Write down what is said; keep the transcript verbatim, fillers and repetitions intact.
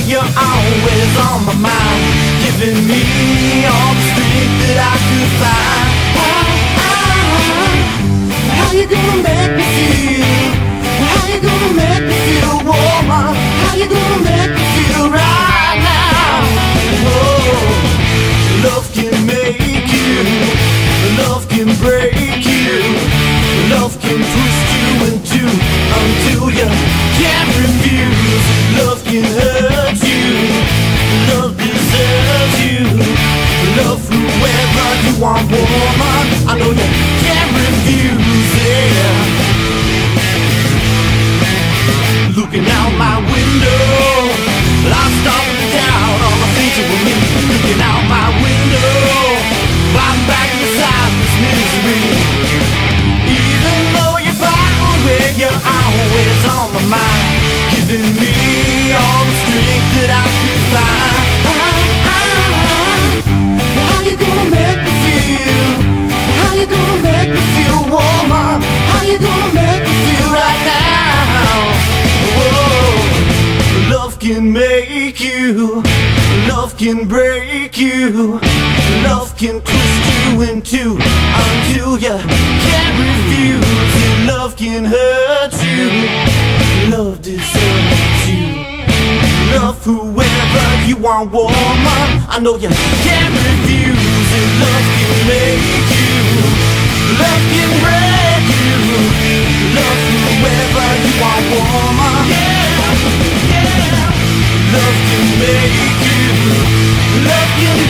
you're always on my mind, giving me all the strength that I could find. How you gonna make me feel? How you gonna make me feel, woman? How you gonna make me feel right now? Oh, love can make you, love can break you, love can twist you in two until you can't refuse. Love can hurt you, love deserves you. Love whoever you want, woman, I know you can't refuse it. Looking out my window, I stop to doubt all the things that were me. Looking out my window, I'm back beside this misery. Even though you're far away, you're always on my mind, giving me all the strength that I could find. How you gonna make me feel? How you gonna make me feel, woman? How you gonna make me feel right now? Whoa, love can make you, love can break you, love can twist you in two until you can't refuse. And love can hurt you, love deserves you. Love whoever you want, woman, I know you can't refuse. And love can make you, love can break you, love whoever you want, woman. Yeah, yeah. Love can make you, love can